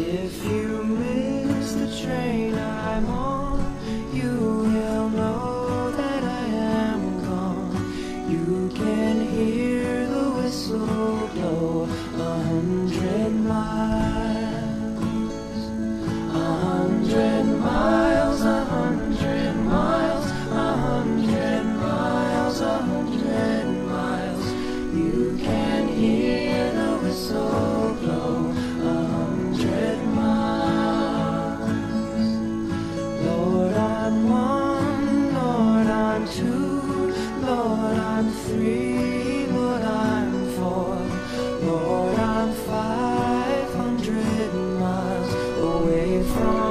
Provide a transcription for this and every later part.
If you miss the train I'm on, you will know that I am gone. You can hear the whistle blow 100 miles, 100 miles, 100 miles, 100 miles, 100 miles. You can hear the whistle blow 100 miles. Lord, I'm one, Lord, I'm two, Lord, I'm three, Lord, I'm four, Lord, I'm 500 miles away from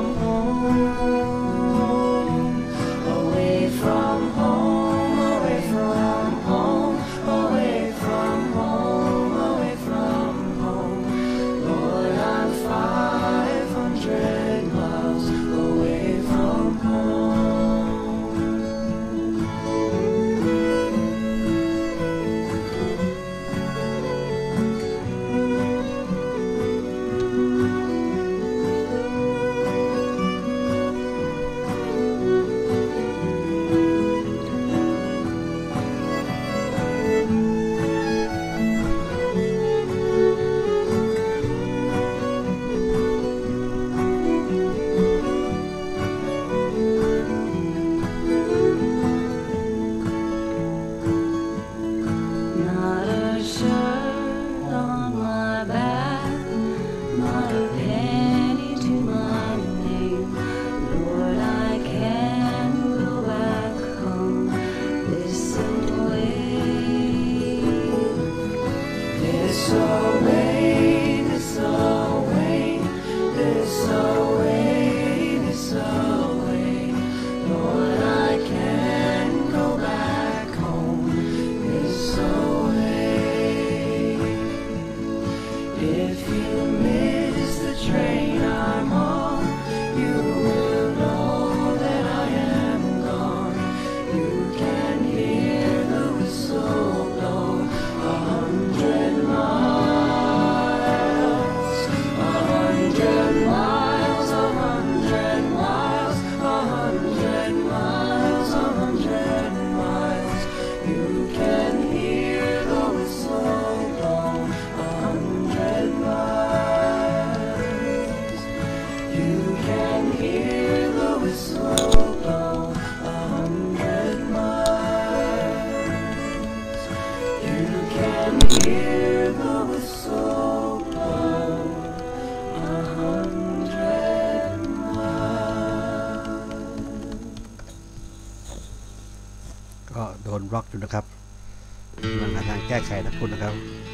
home, away from home, away from home, away from home, away from home. Lord, I'm 500 miles away from home. Not a shirt on my back, not a penny to my name. Lord, I can go back home this away, this away, this away, this away, this away. Lord, I can go back home this away. If you miss the train I'm on, you will know that I am gone. You can hear the whistle blow 100 miles, 100 miles, 100 miles, 100 miles, 100 miles. You can hear the whistle blow 100 miles. You can hear the whistle blow 100 miles. You can hear the whistle blow 100 miles. ก็โดนบล็อกอยู่นะครับมันหาทางแก้ไขนะคุณนะครับ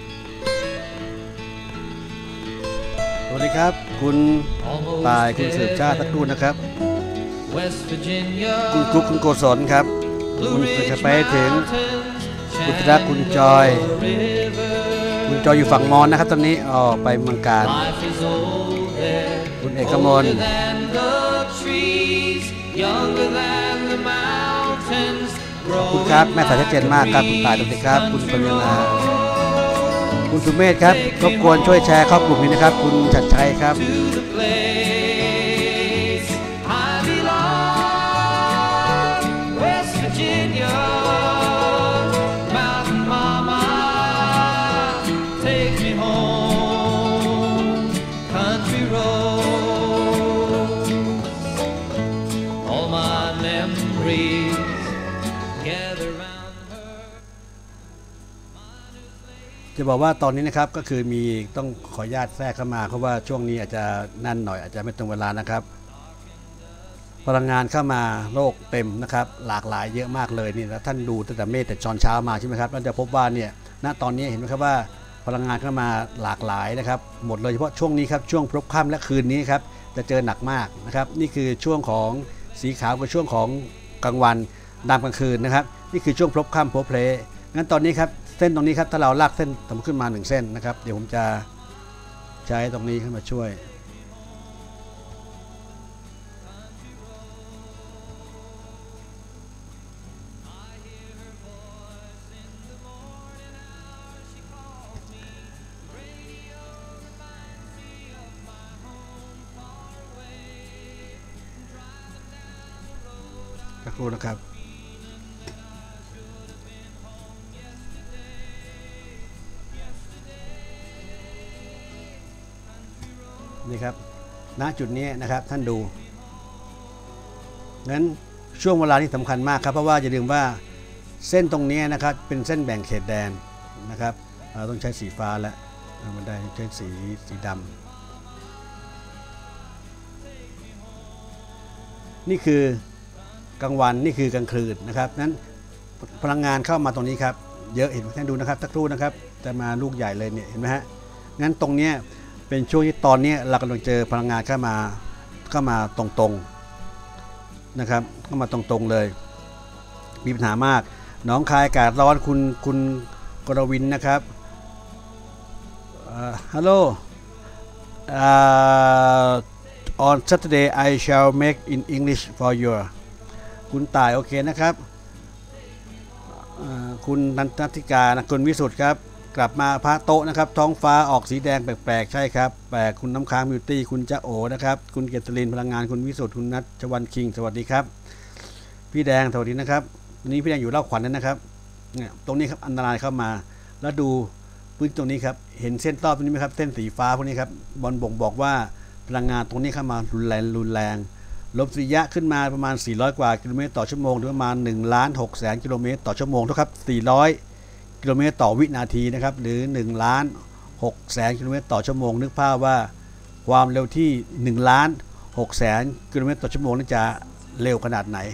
สวัสดีครับคุณตายคุณสืบชาติทักดูนะครับ West Virginia คุณกุ๊กคุณโกศลครับคุณจะไปถึงคุณธรักคุณจอย คุณจอยอยู่ฝั่งมอญนะครับตอนนี้ไปเมืองการ Life is old there, คุณเอกมล older than the trees, younger than the mountains. ขอบคุณครับแม่สายชัดเจนมากครับคุณตายสวัสดีครับคุณปัญญาคุณสุเมธครับรบกวนช่วยแชร์เข้ากลุ่มนี้นะครับคุณชัดชัยครับ To the place I belong, West Virginia, Mountain Mama, take me home, country roads, all my memories gather round her. จะบอกว่าตอนนี้นะครับก็คือมีต้องขออนุญาตแทรกเข้ามาเพราะว่าช่วงนี้อาจจะนั่นหน่อยอาจจะไม่ตรงเวลานะครับ พลังงานเข้ามาโลกเต็มนะครับหลากหลายเยอะมากเลยนี่แล้วท่านดูตั้งแต่เมฆแต่ตอนเช้ามาใช่ไหมครับแล้วจะพบว่าเนี่ยณตอนนี้เห็นไหมครับว่าพลังงานเข้ามาหลากหลายนะครับหมดเลยเฉพาะช่วงนี้ครับช่วงพลบค่ำและคืนนี้ครับจะเจอหนักมากนะครับนี่คือช่วงของสีขาวกับช่วงของกลางวันดำกลางคืนนะครับนี่คือช่วงพลบค่ำพลบเพลงั้นตอนนี้ครับเส้นตรงนี้ครับถ้าเราลากเส้นสมมติขึ้นมา1เส้นนะครับเดี๋ยวผมจะใช้ตรงนี้ขึ้นมาช่วย นสักครู่นะครับนี่ครับณจุดนี้นะครับท่านดูงั้นช่วงเวลานี้สำคัญมากครับเพราะว่าอย่าลืมว่าเส้นตรงนี้นะครับเป็นเส้นแบ่งเขตแดนนะครับเราต้องใช้สีฟ้าแล้วมันได้ใช้สีดำนี่คือกลางวันนี่คือกลางคืนนะครับนั้นพลังงานเข้ามาตรงนี้ครับเยอะเห็นไหมท่านดูนะครับสักครู่นะครับจะมาลูกใหญ่เลยเนี่ยเห็นไหมฮะงั้นตรงนี้เป็นช่วงที่ตอนนี้เรากำลังเจอพลังงานเข้ามาตรงๆนะครับเข้ามาตรงๆเลยมีปัญหามากน้องคายอากาศร้อนคุณกรวินนะครับHello on Saturday I shall make in English for you คุณต่ายโอเคนะครับคุณนันทธิกานะคุณวิสุทธ์ครับกลับมาพระโต๊ะนะครับท้องฟ้าออกสีแดงแปลกๆใช่ครับแปลกคุณน้ำค้างบิวตี้คุณจ๊ะโอนะครับคุณเกษรินพลังงานคุณวิสุทธ์คุณนัทชวันคิงสวัสดีครับพี่แดงสวัสดีนะครับวันนี้พี่แดงอยู่เล่าขวัญนั่นนะครับเนี่ยตรงนี้ครับอันตรายเข้ามาแล้วดูพื้นตรงนี้ครับเห็นเส้นรอบตรงนี้ไหมครับเส้นสีฟ้าพวกนี้ครับบอลบ่งบอกว่าพลังงานตรงนี้เข้ามารุนแรงลมสุริยะขึ้นมาประมาณ400กว่ากิโลเมตรต่อชั่วโมงหรือประมาณ1,600,000 กิโลเมตรต่อชั่วโมงทุกครับ400กิโลเมตรต่อวินาทีนะครับหรือ1,600,000 กิโลเมตรต่อชั่วโมงนึกภาพว่าความเร็วที่1,600,000 กิโลเมตรต่อชั่วโมงนี่จะเร็วขนาดไหน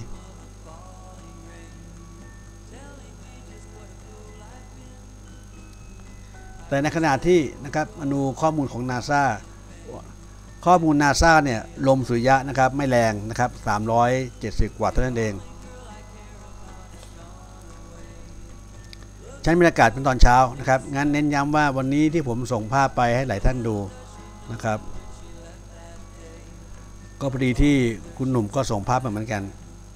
แต่ในขณะที่นะครับมาดูข้อมูลของ NASA ข้อมูล NASA เนี่ยลมสุริยะนะครับไม่แรงนะครับ370 กว่าเท่านั้นเองชั้นบรรยากาศเป็นตอนเช้านะครับงั้นเน้นย้ำว่าวันนี้ที่ผมส่งภาพไปให้หลายท่านดูนะครับก็พอดีที่คุณหนุ่มก็ส่งภาพมาเหมือนกัน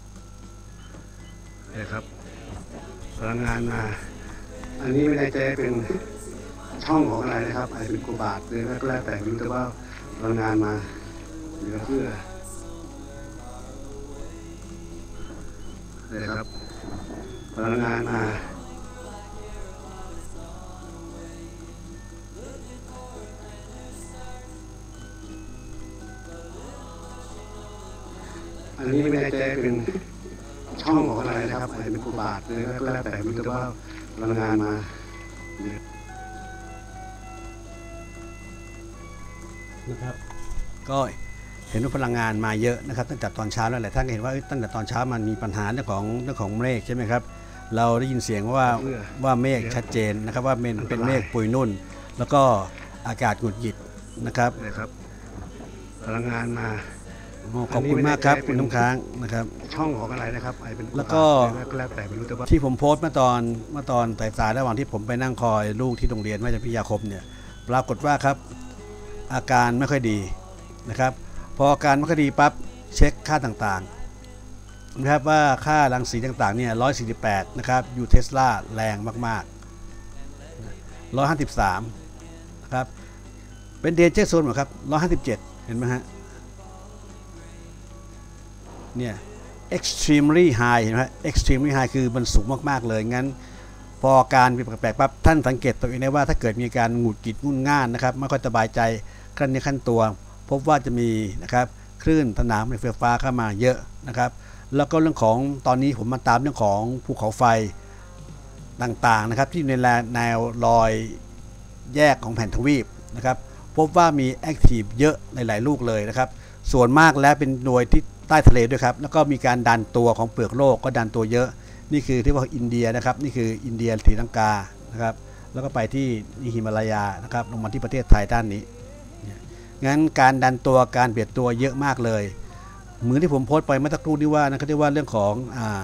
นะครับพลังงานมาอันนี้ไม่ได้ใจเป็นช่องของอะไรนะครับอาจจะเป็นกุบาทหรือก็แล้วแต่รู้แต่ว่าพลังงานมาเหลือเพื่อเลยครับพลังงานมาอันนี้ไม่ได้ใจเป็นช่องของอะไรนะครับอาจจะเป็นกุบาทหรือก็แล้วแต่รู้แต่ว่าพลังงานมานะครับก็เห็นว่าพลังงานมาเยอะนะครับตั้งแต่ตอนเช้าแล้วแหละท่านเห็นว่าตั้งแต่ตอนเช้ามันมีปัญหาเรื่องของเมฆใช่ไหมครับเราได้ยินเสียงว่าเมฆชัดเจนนะครับว่าเป็นเมฆปุยนุ่นแล้วก็อากาศหงุดหงิดนะครับพลังงานมาขอบคุณมากครับคุณน้ำค้างนะครับช่องของอะไรนะครับแล้วก็แล้วแต่ไม่รู้แต่ว่าที่ผมโพสต์เมื่อตอนสายๆระหว่างที่ผมไปนั่งคอยลูกที่โรงเรียนวิทยาพิทยาคมเนี่ยปรากฏว่าครับอาการไม่ค่อยดีนะครับพออาการไม่ค่อยดีปั๊บเช็คค่าต่างๆนะครับว่าค่ารังสีต่างๆเนี่ย148นะครับอยู่เทสลาแรงมากๆ153นะครับเป็นเดนเจอร์โซนหมดครับ157เห็นไหมฮะเนี่ย extremely high เห็นไหม extremely high คือมันสูงมากๆเลยงั้นพอการมีแปลกๆปั๊บท่านสังเกตตัวเองได้ว่าถ้าเกิดมีการหงุดหงิดงุ่นง่านนะครับไม่ค่อยสบายใจขั้นนี้ขั้นตัวพบว่าจะมีนะครับคลื่นสนามไฟฟ้าเข้ามาเยอะนะครับแล้วก็เรื่องของตอนนี้ผมมาตามเรื่องของภูเขาไฟต่างๆนะครับที่ในแนวรอยแยกของแผ่นทวีปนะครับพบว่ามีแอคทีฟเยอะในหลายลูกเลยนะครับส่วนมากแล้วเป็นหน่วยที่ใต้ทะเลด้วยครับแล้วก็มีการดันตัวของเปลือกโลกก็ดันตัวเยอะนี่คือที่ว่าอินเดียนะครับนี่คืออินเดียศรีลังกานะครับแล้วก็ไปที่หิมาลายานะครับลงมาที่ประเทศไทยด้านนี้งั้นการดันตัวการเบียดตัวเยอะมากเลยเหมือนที่ผมโพสต์ไปเมื่อสักครู่นี้ว่านะครับที่ว่าเรื่องของ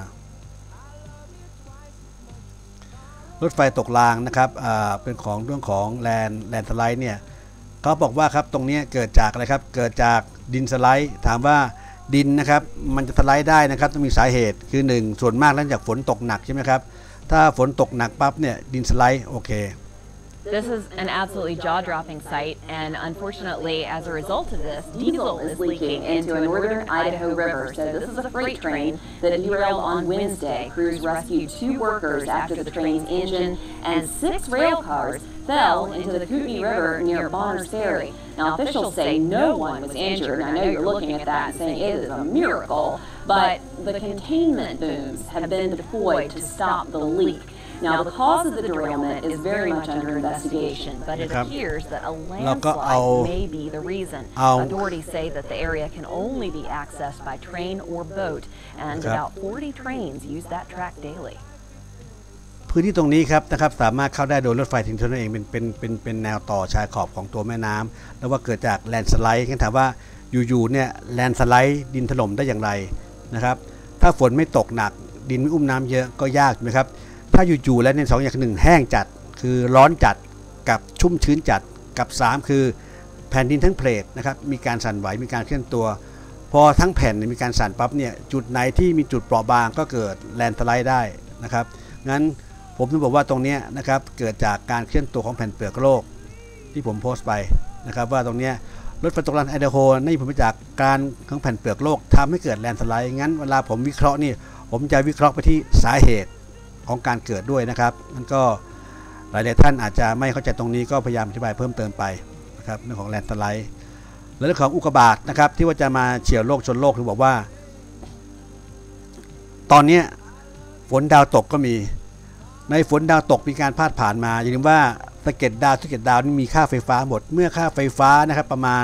รถไฟตกรางนะครับเป็นของเรื่องของแลนสไลด์เนี่ยเขาบอกว่าครับตรงนี้เกิดจากอะไรครับเกิดจากดินสไลด์ถามว่าดินนะครับมันจะสไลด์ได้นะครับต้องมีสาเหตุคือ1ส่วนมากหลังจากฝนตกหนักใช่ไหมครับถ้าฝนตกหนักปั๊บเนี่ยดินสไลด์โอเค This is an absolutely jaw-dropping sight, and unfortunately, as a result of this, diesel is leaking into a northern Idaho river. So this is a freight train that derailed on Wednesday. Crews rescued 2 workers after the train's engine and 6 rail cars fell into the Kootenai River near Bonners Ferry. Now, officials say no one was injured, and I know you're looking at that and saying it is a miracle, but the containment booms have been deployed to stop the leak. Now, the cause of the derailment is very much under investigation, but it appears that a landslide may be the reason. Authorities say that the area can only be accessed by train or boat, and about 40 trains use that track daily. พื้นที่ตรงนี้ครับนะครับสามารถเข้าได้โดยรถไฟถึงเท่านั้นเองเป็นแนวต่อชายขอบของตัวแม่น้ำแล้วว่าเกิดจากแลนด์สไลด์งั้นถามว่าอยู่ๆเนี่ยแลนด์สไลด์ดินถล่มได้อย่างไรนะครับถ้าฝนไม่ตกหนักดินไม่อุ้มน้ำเยอะก็ยากไหมครับถ้าอยู่ๆแล้วเนี่ย2 อย่าง 1แห้งจัดคือร้อนจัดกับชุ่มชื้นจัดกับ3คือแผ่นดินทั้งเพลทนะครับมีการสั่นไหวมีการเคลื่อนตัวพอทั้งแผ่นมีการสั่นปั๊บเนี่ยจุดไหนที่มีจุดเปราะบางก็เกิดแลนด์สไลด์ได้นะครับงั้นผมต้องบอกว่าตรงนี้นะครับเกิดจากการเคลื่อนตัวของแผ่นเปลือกโลกที่ผมโพสต์ไปนะครับว่าตรงนี้รถไฟตกรันไอเดโฮนี่ผลมาจากการของแผ่นเปลือกโลกทำให้เกิดแลนด์สไลด์งั้นเวลาผมวิเคราะห์นี่ผมจะวิเคราะห์ไปที่สาเหตุของการเกิดด้วยนะครับมันก็หลายท่านอาจจะไม่เข้าใจตรงนี้ก็พยายามอธิบายเพิ่มเติมไปนะครับเรื่องของแลนด์สไลด์และเรื่องของอุกกาบาตนะครับที่ว่าจะมาเฉี่ยวโลกชนโลกที่บอกว่าตอนนี้ฝนดาวตกก็มีในฝนดาวตกมีการพาดผ่านมาอย่าลืมว่าสะเก็ดดาวนี่มีค่าไฟฟ้าหมดเมื่อค่าไฟฟ้านะครับประมาณ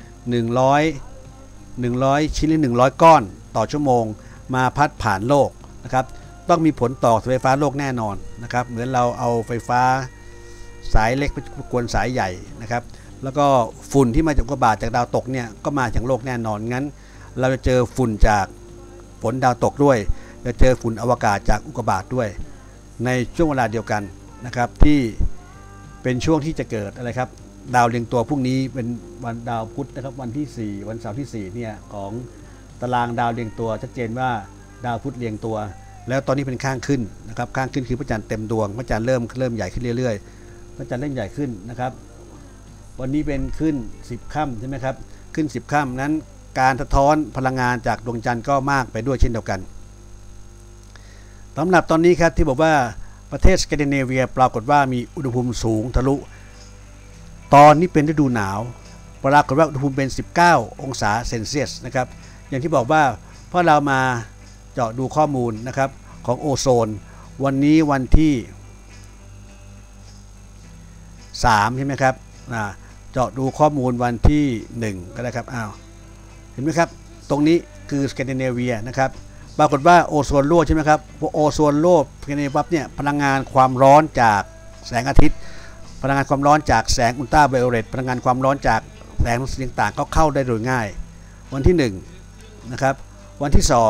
100ชิ้นหรือ100ก้อนต่อชั่วโมงมาพัดผ่านโลกนะครับต้องมีผลต่อไฟฟ้าโลกแน่นอนนะครับเหมือนเราเอาไฟฟ้าสายเล็กไปกวนสายใหญ่นะครับแล้วก็ฝุ่นที่มาจากอุกกาบาตจากดาวตกเนี่ยก็มาจากโลกแน่นอนงั้นเราจะเจอฝุ่นจากฝนดาวตกด้วยจะเจอฝุ่นอวกาศจากอุกกาบาตด้วยในช่วงเวลาเดียวกันนะครับที่เป็นช่วงที่จะเกิดอะไรครับดาวเรียงตัวพรุ่งนี้เป็นวันดาวพุธนะครับวันที่4วันเสาร์ที่4เนี่ยของตารางดาวเรียงตัวชัดเจนว่าดาวพุธเรียงตัวแล้วตอนนี้เป็นข้างขึ้นนะครับข้างขึ้นคือพระจันทร์เต็มดวงพระจันทร์เริ่มใหญ่ขึ้นเรื่อยๆพระจันทร์เริ่มใหญ่ขึ้นนะครับวันนี้เป็นขึ้น10ค่ำใช่ไหมครับขึ้น10ค่ำนั้นการสะท้อนพลังงานจากดวงจันทร์ก็มากไปด้วยเช่นเดียวกันสำหรับตอนนี้ครับที่บอกว่าประเทศสแกนดิเนเวียปรากฏว่ามีอุณหภูมิสูงทะลุตอนนี้เป็นฤดูหนาวปรากฏว่าอุณหภูมิเป็น19องศาเซนเซียสนะครับอย่างที่บอกว่าเพราะเรามาเจาะดูข้อมูลนะครับของโอโซนวันนี้วันที่3ใช่ไหมครับเจาะดูข้อมูลวันที่1ก็ได้ครับเห็นไหมครับตรงนี้คือสแกนดิเนเวียนะครับปรากฏว่าโอโซนรั่วใช่ไหมครับพอโอโซนรั่วสแกนดิเนเวียปั๊บเนี่ยพลังงานความร้อนจากแสงอาทิตย์พลังงานความร้อนจากแสงอุลตราไวโอเลตพลังงานความร้อนจากแสงต่างๆก็เข้าได้โดยง่ายวันที่1นะครับวันที่2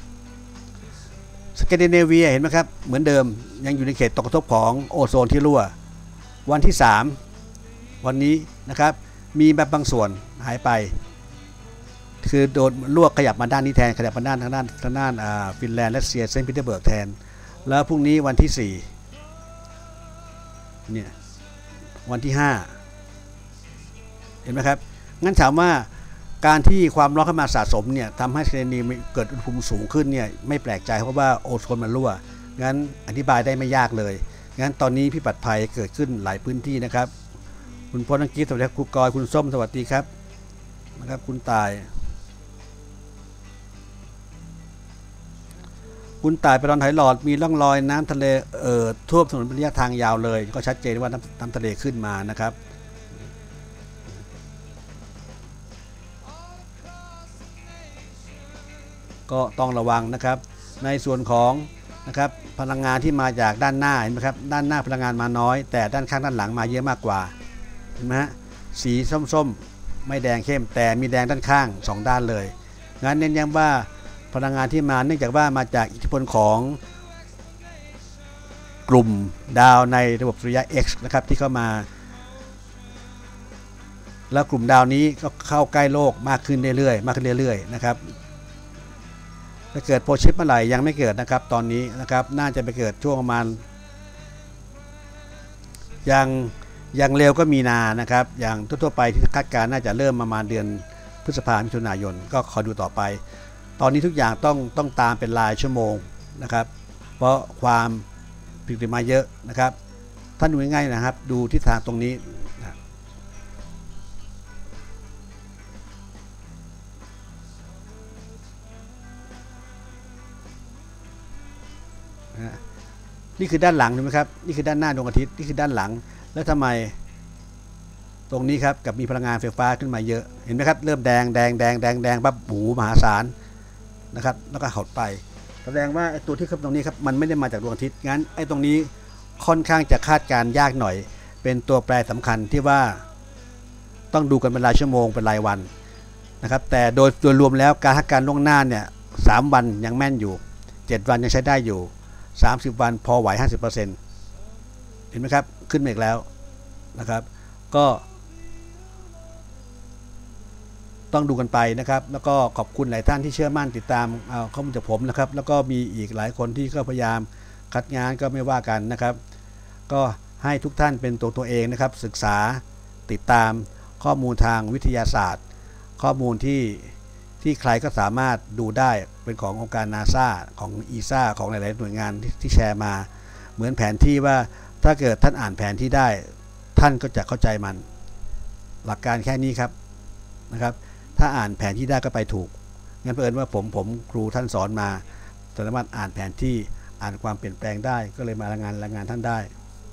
สแกนดิเนเวียเห็นไหมครับเหมือนเดิมยังอยู่ในเขตตกกระทบของโอโซนที่รั่ววันที่3วันนี้นะครับมีแบบบางส่วนหายไปคือโดนรั่วขยับมาด้านนี้แทนขยับมาด้านทางด้านฟินแลนด์รัสเซียเซนต์ปีเตอร์เบิร์กแทนแล้วพรุ่งนี้วันที่4เนี่ยวันที่5เห็นไหมครับงั้นถามว่าการที่ความร้อนเข้ามาสะสมเนี่ยทำให้สแกนดิเนเวียเกิดอุณหภูมิสูงขึ้นเนี่ยไม่แปลกใจเพราะว่าโอโซนมันรั่วงั้นอธิบายได้ไม่ยากเลยงั้นตอนนี้พิบัติภัยเกิดขึ้นหลายพื้นที่นะครับคุณพลนักกีสวัสดีครับคุณกอยคุณส้มสวัสดีครับนะครับคุณตายไปดอนหอยหลอดมีร่องรอยน้ำทะเลท่วมถนนระยะทางยาวเลยก็ชัดเจนว่าน้ำทะเลขึ้นมานะครับก็ต้องระวังนะครับในส่วนของนะครับพลังงานที่มาจากด้านหน้าเห็นไหมครับด้านหน้าพลังงานมาน้อยแต่ด้านข้างด้านหลังมาเยอะมากกว่าเห็นไหมฮะสีส้มๆไม่แดงเข้มแต่มีแดงด้านข้าง2ด้านเลยงั้นเน้นย้ำว่าพลังงานที่มาเนื่องจากว่ามาจากอิทธิพลของกลุ่มดาวในระบบสุริยะ X นะครับที่เข้ามาแล้วกลุ่มดาวนี้ก็เข้าใกล้โลกมากขึ้นเรื่อยๆนะครับจะเกิดโพชิปเมื่อไหร่ยังไม่เกิดนะครับตอนนี้นะครับน่าจะไปเกิดช่วงประมาณอย่างเร็วก็มีนานะครับอย่างทั่วๆไปที่คาดการณ์น่าจะเริ่มประมาณเดือนพฤษภาคมมิถุนายนก็คอยดูต่อไปตอนนี้ทุกอย่างต้องตามเป็นรายชั่วโมงนะครับเพราะความผิดปกติมาเยอะนะครับท่านดูง่ายๆนะครับดูทิศทางตรงนี้นี่คือด้านหลังถูกไหมครับนี่คือด้านหน้าดวงอาทิตย์นี่คือด้านหลังแล้วทำไมตรงนี้ครับกับมีพลังงานไฟฟ้าขึ้นมาเยอะเห็นไหมครับเริ่มแดงปั๊บหูมหาศาลนะครับแล้วก็หดไปแสดงว่าไอ้ตัวที่ครับตรงนี้ครับมันไม่ได้มาจากดวงอาทิตย์งั้นไอ้ตรงนี้ค่อนข้างจะคาดการยากหน่อยเป็นตัวแปรสำคัญที่ว่าต้องดูกันเป็นรายชั่วโมงเป็นรายวันนะครับแต่โดยรวมแล้วการคาดการล่วงหน้าเนี่ย3 วันยังแม่นอยู่7 วันยังใช้ได้อยู่30 วันพอไหว 50% เห็นไหมครับขึ้นมาอีกแล้วนะครับก็ต้องดูกันไปนะครับแล้วก็ขอบคุณหลายท่านที่เชื่อมั่นติดตามข้อมูลจากผมนะครับแล้วก็มีอีกหลายคนที่ก็พยายามคัดงานก็ไม่ว่ากันนะครับก็ให้ทุกท่านเป็นตัวเองนะครับศึกษาติดตามข้อมูลทางวิทยาศาสตร์ข้อมูลที่ใครก็สามารถดูได้เป็นขององค์การ NASA ของ ESA ของหลายๆหน่วยงานที่แชร์มาเหมือนแผนที่ว่าถ้าเกิดท่านอ่านแผนที่ได้ท่านก็จะเข้าใจมันหลักการแค่นี้ครับนะครับถ้าอ่านแผนที่ได้ก็ไปถูกงั้นเผอิญว่าผมครูท่านสอนมาสามารถอ่านแผนที่อ่านความเปลี่ยนแปลงได้ก็เลยมารายงานท่านได้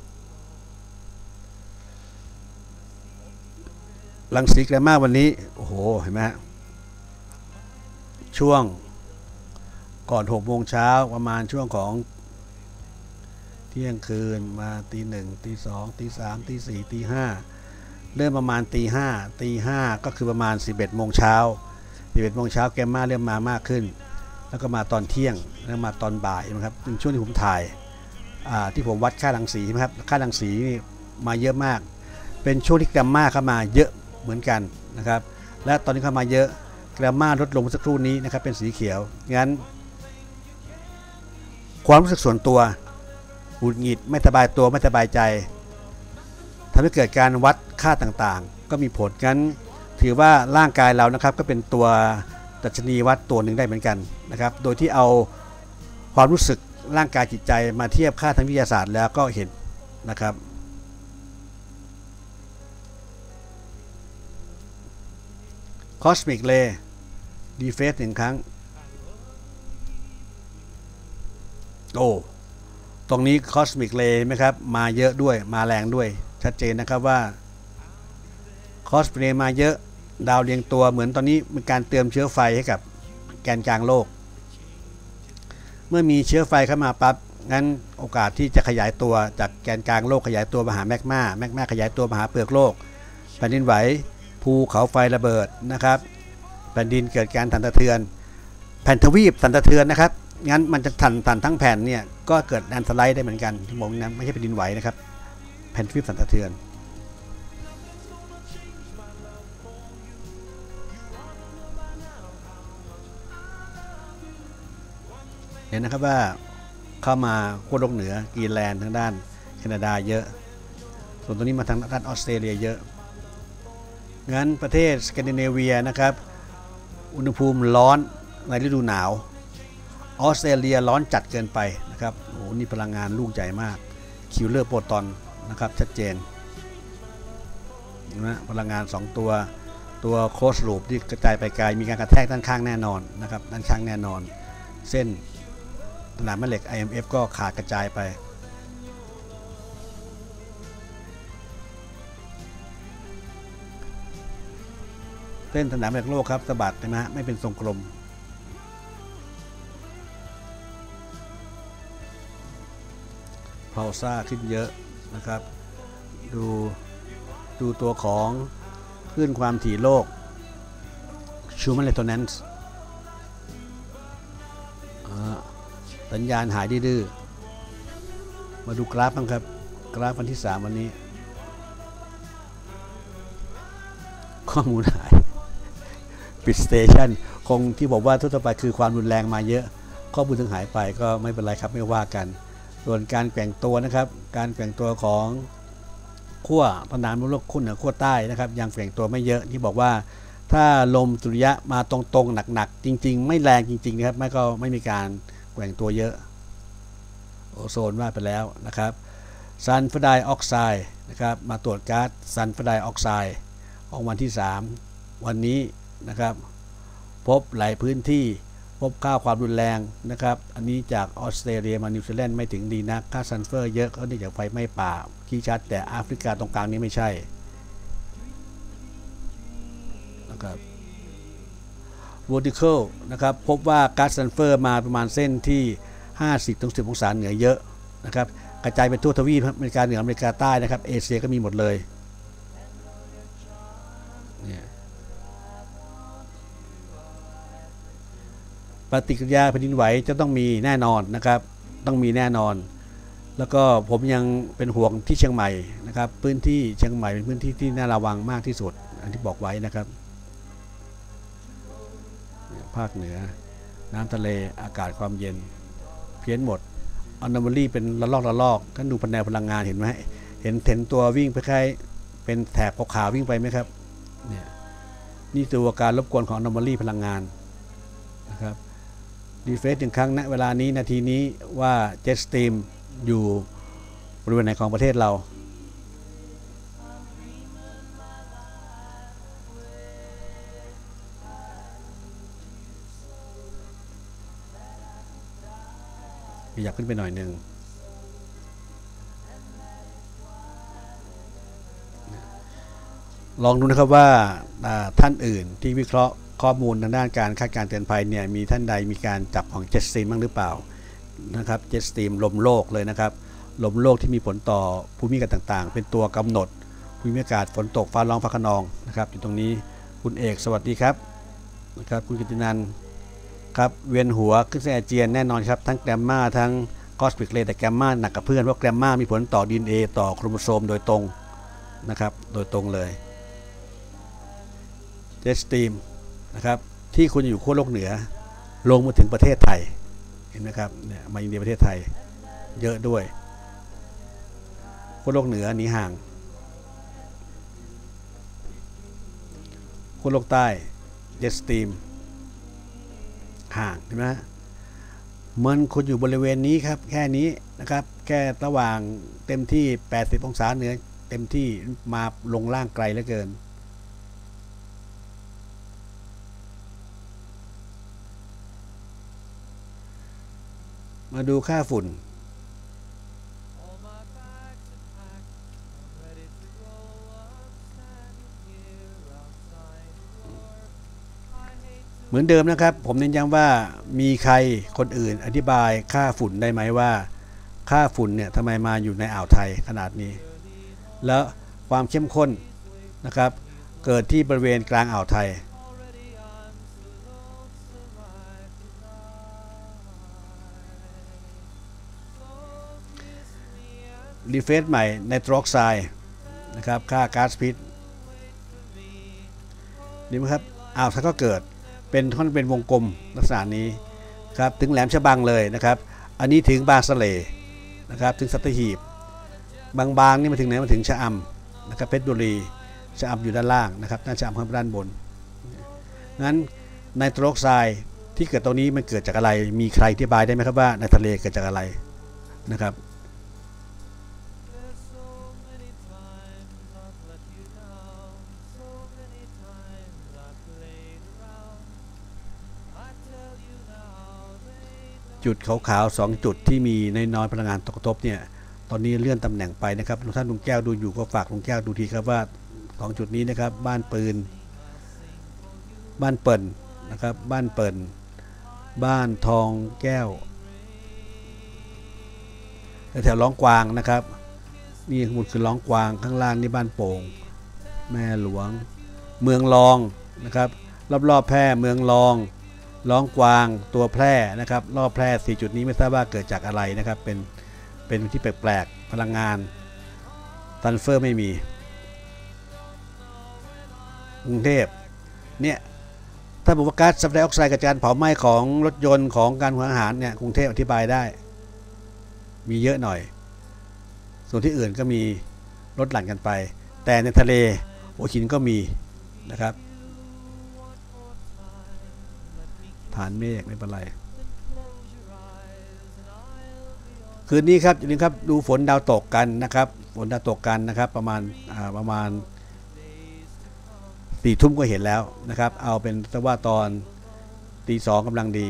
รังสีแกรมมาวันนี้โอ้โหเห็นไหมฮะช่วงก่อน6 โมงเช้าประมาณช่วงของเที่ยงคืนมาตี 1 ตี 2 ตี 3 ตี 4 ตี 5เริ่มประมาณตี 5ก็คือประมาณ11 โมงเช้า11 โมงเช้าแกมมาเริ่มมามากขึ้นแล้วก็มาตอนเที่ยงแล้วมาตอนบ่ายนะครับเป็นช่วงที่ผมถ่ายที่ผมวัดค่ารังสีใช่ไหมครับค่ารังสีนี่มาเยอะมากเป็นช่วงที่แกมมาเข้ามาเยอะเหมือนกันนะครับและตอนนี้เข้ามาเยอะแกมมาลดลงสักครู่นี้นะครับเป็นสีเขียวงั้นความรู้สึกส่วนตัวหงุดหงิดไม่สบายตัวไม่สบายใจทำให้เกิดการวัดค่าต่างๆก็มีผลงั้นถือว่าร่างกายเรานะครับก็เป็นตัวดัชนีวัดตัวหนึ่งได้เหมือนกันนะครับโดยที่เอาความรู้สึกร่างกายจิตใจมาเทียบค่าทางวิทยาศาสตร์แล้วก็เห็นนะครับคอสมิกเรย์ดีเฟส1 ครั้งโอ้ตรงนี้คอสมิกเรย์ไหมครับมาเยอะด้วยมาแรงด้วยชัดเจนนะครับว่าคอสมิกเรย์มาเยอะดาวเรียงตัวเหมือนตอนนี้มีการเติมเชื้อไฟให้กับแกนกลางโลกเมื่อมีเชื้อไฟเข้ามาปั๊บงั้นโอกาสที่จะขยายตัวจากแกนกลางโลกขยายตัวมาหาแมกมาขยายตัวมาหาเปลือกโลกแผ่นดินไหวภูเขาไฟระเบิดนะครับแผ่นดินเกิดการสั่นสะเทือนแผ่นทวีปสั่นสะเทือนนะครับงั้นมันจะสั่นทั้งแผ่นเนี่ยก็เกิดแลนด์สไลด์ได้เหมือนกันที่บอกนั้นไม่ใช่แผ่นดินไหวนะครับแผ่นทวีปสั่นสะเทือนเห็นนะครับว่าเข้ามาขั้วโลกเหนือกรีนแลนด์ทางด้านแคนาดาเยอะส่วนตรงนี้มาทางด้านออสเตรเลียเยอะงั้นประเทศสแกนดิเนเวียนะครับอุณหภูมิร้อนในฤดูหนาวออสเตรเลียร้อนจัดเกินไปนะครับโอ้โหนี่พลังงานลูกใหญ่มากคิวเลอร์โปรตอนนะครับชัดเจนนะพลังงาน2ตัวโคสลูปที่กระจายไปไกลมีการกระแทกด้านข้างแน่นอนนะครับด้านข้างแน่นอนเส้นสนามแม่เหล็ก IMF ก็ขาดกระจายไปเส้นสนามแม่เหล็กโลกครับสะบัดนะฮะไม่เป็นทรงกลมพาวซ่าขึ้นเยอะนะครับดูตัวของคลื่นความถี่โลกชูแมนเรโซแนนซ์สัญญาณหายดื้อมาดูกราฟบ้างครับกราฟวันที่3วันนี้ข้อมูลหายปิดสเตชันคงที่บอกว่าทั่วไปคือความรุนแรงมาเยอะข้อมูลถึงหายไปก็ไม่เป็นไรครับไม่ว่ากันส่วนการแกว่งตัวนะครับการแกว่งตัวของขั้วตอนนั้นโลกขั้วเหนือขั้วใต้นะครับยังแฝงตัวไม่เยอะที่บอกว่าถ้าลมสุริยะมาตรงๆหนักๆจริงๆไม่แรงจริงๆนะครับไม่ก็ไม่มีการแกว่งตัวเยอะโอโซนว่าไปแล้วนะครับซัลเฟอร์ไดออกไซด์นะครับมาตรวจก๊าซซัลเฟอร์ไดออกไซด์ของวันที่3วันนี้นะครับพบหลายพื้นที่พบค่าความรุนแรงนะครับอันนี้จากออสเตรเลียมานิวซีแลนด์ไม่ถึงดีนะค่าซัลเฟอร์เยอะก็เนื่องจากไฟไหม้ป่าขี้ชัดแต่แอฟริกาตรงกลางนี้ไม่ใช่นะครับ vertical นะครับพบว่าก๊าซซัลเฟอร์มาประมาณเส้นที่ 50-10 องศาเหนือเยอะนะครับกระจายไปทั่วทวีปอเมริกาเหนืออเมริกาใต้นะครับเอเชียก็มีหมดเลยปฏิกิริยาแผ่นดินไหวจะต้องมีแน่นอนนะครับต้องมีแน่นอนแล้วก็ผมยังเป็นห่วงที่เชียงใหม่นะครับพื้นที่เชียงใหม่เป็นพื้นที่ที่น่าระวังมากที่สุดอันที่บอกไว้นะครับภาคเหนือน้ำทะเลอากาศความเย็นเพี้ยนหมดanomaly เป็นระลอกท่านดูแผนพลังงานเห็นไหมเห็นตัววิ่งไปคล้ายเป็นแถบขาวๆวิ่งไปไหมครับเนี่ยนี่ตัวการรบกวนของ anomaly พลังงานนะครับรีเฟรชหนึ่งครั้งณเวลานี้นาทีนี้ว่า Jet Stream อยู่บริเวณไหนของประเทศเราอยากขึ้นไปหน่อยหนึ่งลองดูนะครับว่าท่านอื่นที่วิเคราะห์ข้อมูลทางด้านการคาดการณ์เตือนภัยเนี่ยมีท่านใดมีการจับของ Jet Stream บ้างหรือเปล่านะครับ Jet Stream ลมโลกเลยนะครับลมโลกที่มีผลต่อภูมิอากาศต่างๆเป็นตัวกำหนดภูมิอากาศฝนตกฟ้าร้องฟ้าคะนองนะครับอยู่ตรงนี้คุณเอกสวัสดีครับนะครับคุณกิตินันท์ครับเวียนหัวขึ้นเส้นอาเจียนแน่นอนครับทั้งแกรมมาทั้งคอสปิกเลยแต่แกรมมาหนักกับเพื่อนเพราะแกรมมามีผลต่อ DNA ต่อโครโมโซมโดยตรงนะครับโดยตรงเลยเจตสตรีมนะครับที่คุณอยู่ขั้วโลกเหนือลงมาถึงประเทศไทยเห็นไหมครับเนี่ยมาอินเดียประเทศไทยเยอะด้วยขั้วโลกเหนือหนีห่างขั้วโลกใต้เจตสตรีมห่างใช่ไหมมันคุณอยู่บริเวณนี้ครับแค่นี้นะครับแค่ระหว่างเต็มที่80 องศาเหนือเต็มที่มาลงล่างไกลเหลือเกินมาดูค่าฝุ่นเหมือนเดิมนะครับผมเน้นย้ำว่ามีใครคนอื่นอธิบายค่าฝุ่นได้ไหมว่าค่าฝุ่นเนี่ยทำไมมาอยู่ในอ่าวไทยขนาดนี้แล้วความเข้มข้นนะครับเกิดที่บริเวณกลางอ่าวไทยรีเฟรชใหม่ไนโตรออกไซด์นะครับค่าก๊าซพิษนี่มั้ยครับอ่าวไทยก็เกิดเป็นวงกลมลักษณะนี้ครับถึงแหลมฉบังเลยนะครับอันนี้ถึงบางสะเลนะครับถึงสัตหีบบางนี่มาถึงไหนมาถึงชะอำนะครับเพชรบุรีชะอำอยู่ด้านล่างนะครับด้านชะอำข้างด้านบนงั้นไนโตรออกไซด์ที่เกิดตรงนี้มันเกิดจากอะไรมีใครอธิบายได้ไหมครับว่าในทะเลเกิดจากอะไรนะครับจุดขาวๆ2จุดที่มีน้อยๆพลังงานตกกระทบเนี่ยตอนนี้เลื่อนตำแหน่งไปนะครับท่านลุงแก้วดูอยู่ก็ฝากลุงแก้วดูทีครับว่า2จุดนี้นะครับบ้านปืนบ้านเปิ่นนะครับบ้านเปิ่นบ้านทองแก้วแถวร้องกวางนะครับนี่หมุดคือร้องกวางข้างล่างนี่บ้านโป่งแม่หลวงเมืองรองนะครับรอบๆแพร่เมืองรองร้องกวางตัวแพร่นะครับรอบแพร่4จุดนี้ไม่ทราบว่าเกิดจากอะไรนะครับเป็นที่แปลกๆพลังงานซัลเฟอร์ไม่มีกรุงเทพเนี่ยถ้าบอกว่าก๊าซซัลเฟอร์ไดออกไซด์กับการเผาไหม้ของรถยนต์ของการหุงอาหารเนี่ยกรุงเทพอธิบายได้มีเยอะหน่อยส่วนที่อื่นก็มีลดหลั่นกันไปแต่ในทะเลหัวหินก็มีนะครับผ่านเมฆไม่เป็นไรคืนนี้ครับอย่าลืมครับดูฝนดาวตกกันนะครับฝนดาวตกกันนะครับประมาณ4 ทุ่มก็เห็นแล้วนะครับเอาเป็นว่าตอนตี 2กำลังดี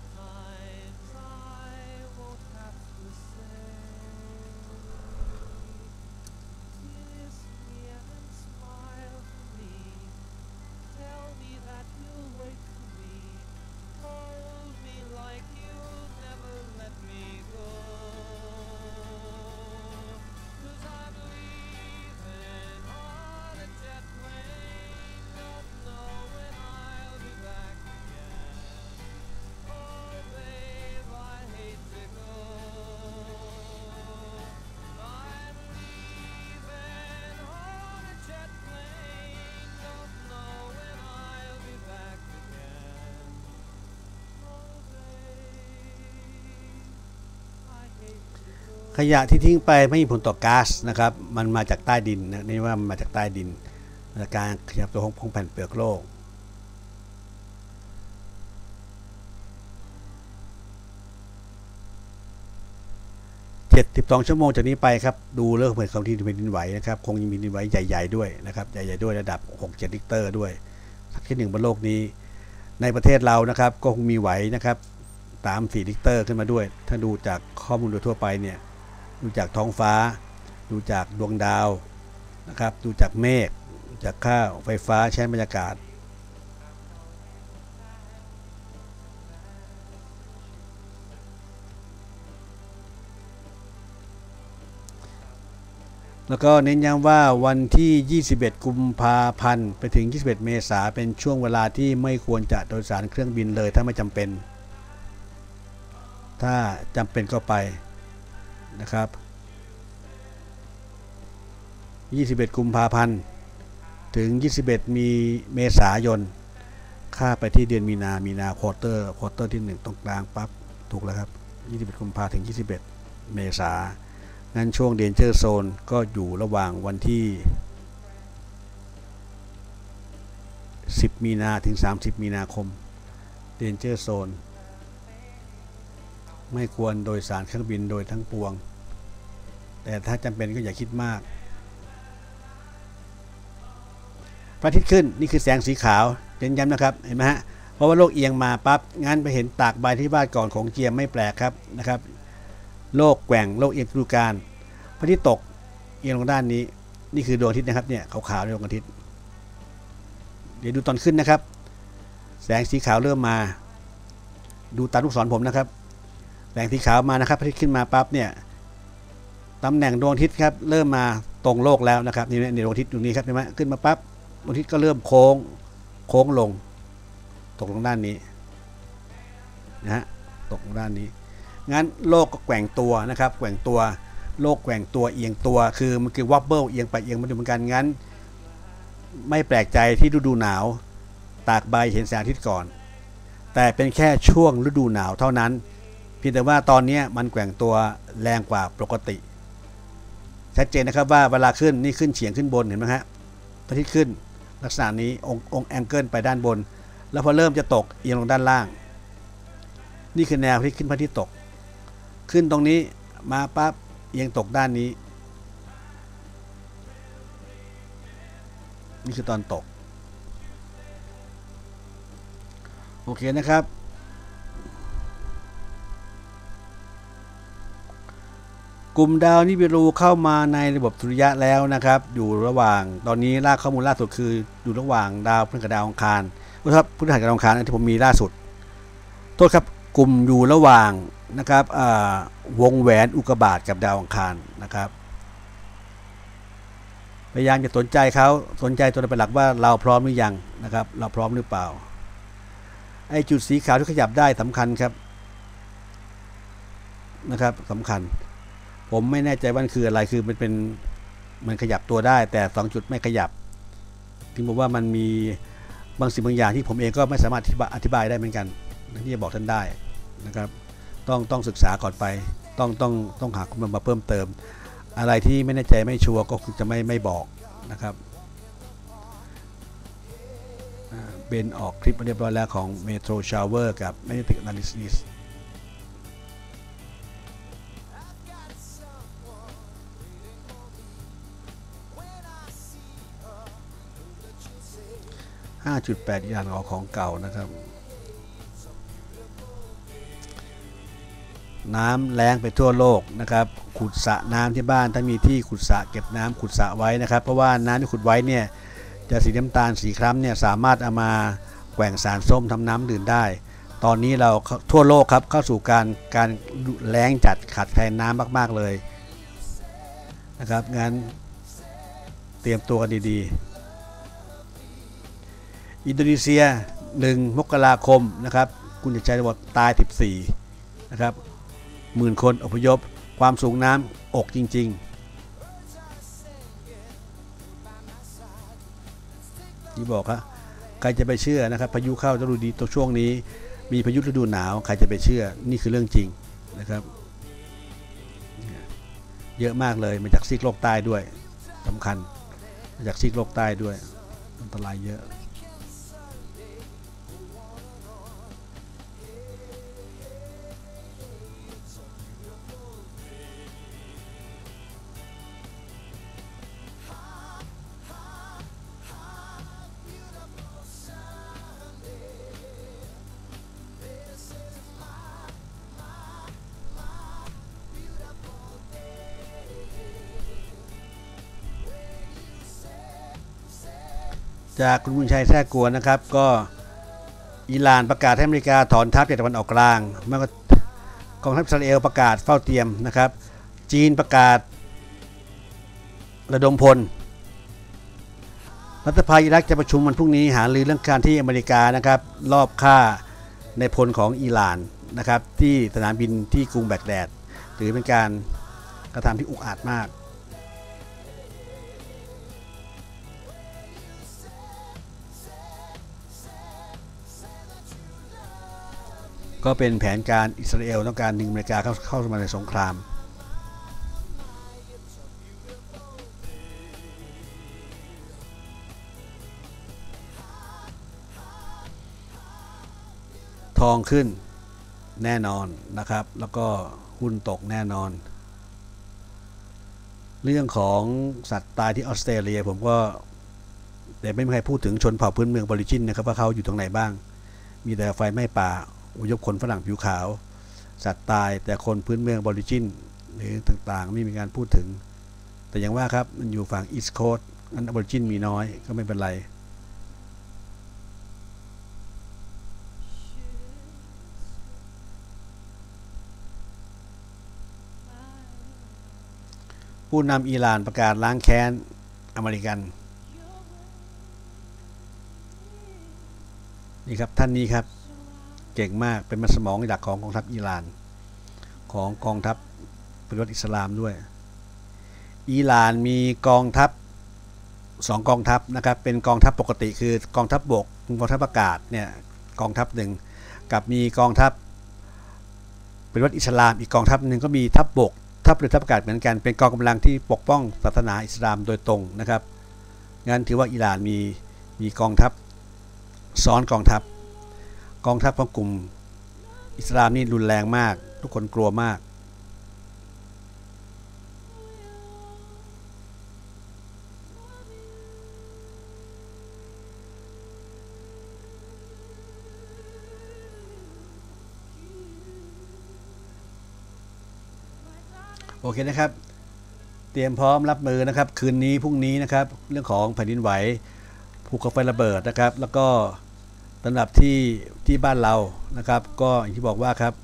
ขยะที่ทิ้งไปไม่มีผลต่อก๊าซนะครับมันมาจากใต้ดินนะนี่ว่ามันมาจากใต้ดินจากการขยับตัวของแผ่นเปลือกโลก72 ชั่วโมงจากนี้ไปครับดูเรื่องของที่แผ่นดินไหวนะครับคงยังมีแผ่นดินไหวใหญ่ๆด้วยนะครับใหญ่ๆด้วยระดับ 6-7 ริกเตอร์ด้วยที่หนึ่งบนโลกนี้ในประเทศเรานะครับก็คงมีไหวนะครับ3-4 ริกเตอร์ขึ้นมาด้วยถ้าดูจากข้อมูลโดยทั่วไปเนี่ยดูจากท้องฟ้าดูจากดวงดาวนะครับดูจากเมฆจากค่าไฟฟ้าใช้บรรยากาศแล้วก็เน้นย้ำว่าวันที่ 21 กุมภาพันธ์ไปถึง 21 เมษายนเป็นช่วงเวลาที่ไม่ควรจะโดยสารเครื่องบินเลยถ้าไม่จำเป็นถ้าจำเป็นก็ไปนะครับ 21 กุมภาพันธ์ถึง 21 เมษายนค่าไปที่เดือนมีนาควอเตอร์ที่1ตรงกลางปั๊บถูกแล้วครับ 21 กุมภาพันธ์ถึง 21 เมษายนงั้นช่วง Danger Zone ก็อยู่ระหว่างวันที่ 10 มีนาถึง 30 มีนาคม Danger Zone ไม่ควรโดยสารเครื่องบินโดยทั้งปวงแต่ถ้าจำเป็นก็อย่าคิดมากพระอาทิตย์ขึ้นนี่คือแสงสีขาวเน้นย้ำนะครับเห็นไหมฮะเพราะว่าโลกเอียงมาปั๊บงั้นไปเห็นตากใบที่วาดก่อนของเจียมไม่แปลกครับนะครับโลกแกว่งโลกเอียงฤดูกาลพระอาทิตย์ตกเอียงลงด้านนี้นี่คือดวงอาทิตย์นะครับเนี่ยขาวๆในดวงอาทิตย์เดี๋ยวดูตอนขึ้นนะครับแสงสีขาวเริ่มมาดูตามลูกศรผมนะครับแสงสีขาวมานะครับพระอาทิตย์ขึ้นมาปั๊บเนี่ยตำแหน่งดวงอาทิตย์ครับเริ่มมาตรงโลกแล้วนะครับนี่ดวงอาทิตย์ตรงนี้ครับเห็นไหมขึ้นมาปั๊บดวงอาทิตย์ก็เริ่มโค้งลงตกลงด้านนี้นะฮะตกลงด้านนี้งั้นโลกก็แกว่งตัวนะครับแกว่งตัวโลกแกว่งตัวเอียงตัวคือมันคือวอบเบิลเอียงไปเอียงมาดูเหมือนกันงั้นไม่แปลกใจที่ฤดูหนาวตากใบเห็นแสงอาทิตย์ก่อนแต่เป็นแค่ช่วงฤดูหนาวเท่านั้นเพียงแต่ว่าตอนนี้มันแกว่งตัวแรงกว่าปกติชัดเจนนะครับว่าเวลาขึ้นนี่ขึ้นเฉียงขึ้นบนเห็นไหมฮะพระอาทิตย์ขึ้นลักษณะนี้องค์แองเกิลไปด้านบนแล้วพอเริ่มจะตกเอียงลงด้านล่างนี่คือแนวที่ขึ้นพระอาทิตย์ตกขึ้นตรงนี้มาปั๊บเอียงตกด้านนี้นี่คือตอนตกโอเคนะครับกลุ่มดาวนิบิรูเข้ามาในระบบสุริยะแล้วนะครับอยู่ระหว่างตอนนี้ข้อมูลล่าสุดคืออยู่ระหว่างดาวพฤหัสกับดาวอังคารครับพฤหัสกับดาวอังคารที่ผมมีล่าสุดโทษครับกลุ่มอยู่ระหว่างนะครับวงแหวนอุกกาบาตกับดาวอังคารนะครับพยายามจะสนใจเขาสนใจตัวเป็นหลักว่าเราพร้อมหรือยังนะครับเราพร้อมหรือเปล่าไอ้จุดสีขาวที่ขยับได้สำคัญครับนะครับสำคัญผมไม่แน่ใจว่าคืออะไรคือมันขยับตัวได้แต่2จุดไม่ขยับถึงบอกว่ามันมีบางสิ่งบางอย่างที่ผมเองก็ไม่สามารถอธิบายได้เหมือนกันที่จะบอกท่านได้นะครับต้องศึกษาก่อนไปต้องหาข้อมูลมาเพิ่มเติมอะไรที่ไม่แน่ใจไม่ชัวร์ก็คงจะไม่บอกนะครับเบนออกคลิปมาเรียบร้อยแล้วของ Metro Shower กับ Magnetic Analysis 5.8 อย่างของเก่านะครับน้ำแล้งไปทั่วโลกนะครับขุดสระน้ำที่บ้านถ้ามีที่ขุดสระเก็บน้ำขุดสระไว้นะครับเพราะว่าน้ำที่ขุดไว้เนี่ยจะสีน้ำตาลสีคล้ำเนี่ยสามารถเอามาแกว่งสารส้มทำน้ำดื่มได้ตอนนี้เราทั่วโลกครับเข้าสู่การแล้งจัดขาดแคลนน้ำมากๆเลยนะครับงั้นเตรียมตัวกันดีๆอินโดนีเซีย1 มกราคมนะครับคุณจะใช้ระบบตาย14นะครับ10,000 คนอพยพความสูงน้ำอกจริงๆที่บอกครับใครจะไปเชื่อนะครับพายุเข้าฤดูดีตัวช่วงนี้มีพายุฤดูหนาวใครจะไปเชื่อนี่คือเรื่องจริงนะครับเยอะมากเลยมาจากซีกโลกใต้ด้วยสำคัญมาจากซีกโลกใต้ด้วยอันตรายเยอะจากคุณบุญชัยแท้กวนนะครับก็อิหร่านประกาศให้อเมริกาถอนทัพจากตะวันออกกลางเมื่อกองทัพอิสราเอลประกาศเฝ้าเตรียมนะครับจีนประกาศระดมพลรัฐสภาอิรักจะประชุมวันพรุ่งนี้หารือเรื่องการที่อเมริกานะครับลอบฆ่าในพลของอิหร่านนะครับที่สนามบินที่กรุงแบกแดดถือเป็นการกระทำที่อุกอาจมากก็เป็นแผนการอิสราเอลต้องการดึงอเมริกาเข้ามาในสงครามทองขึ้นแน่นอนนะครับแล้วก็หุ้นตกแน่นอนเรื่องของสัตว์ตายที่ออสเตรเลียผมก็แต่ไม่มีใครพูดถึงชนเผ่าพื้นเมืองบอริจินนะครับว่าเขาอยู่ตรงไหนบ้างมีแต่ไฟไหม้ป่าอพยพคนฝรั่งผิวขาวสัตว์ตายแต่คนพื้นเมืองบอริจินหรือต่างๆไม่มีการพูดถึงแต่อย่างว่าครับมันอยู่ฝั่งอีสต์โคสต์งั้นบอริจินมีน้อยก็ไม่เป็นไรผู้นำอิหร่านประกาศล้างแค้นอเมริกันนี่ครับท่านนี้ครับเก่งมากเป็นมันสมองหลักของกองทัพอิหร่านของกองทัพปฏิวัติอิสลามด้วยอิหร่านมีกองทัพ2กองทัพนะครับเป็นกองทัพปกติคือกองทัพบกกองทัพอากาศเนี่ยกองทัพหนึ่งกับมีกองทัพปฏิวัติอิสลามอีกกองทัพหนึ่งก็มีทัพบกทัพเรือทัพอากาศเหมือนกันเป็นกองกำลังที่ปกป้องศาสนาอิสลามโดยตรงนะครับงั้นถือว่าอิหร่านมีกองทัพซ้อนกองทัพของกลุ่มอิสลามนี่รุนแรงมากทุกคนกลัวมากโอเคนะครับเตรียมพร้อมรับมือนะครับคืนนี้พรุ่งนี้นะครับเรื่องของแผ่นดินไหวภูเขาไฟระเบิดนะครับแล้วก็สำหรับที่บ้านเรานะครับก็อย่างที่บอกว่าครับ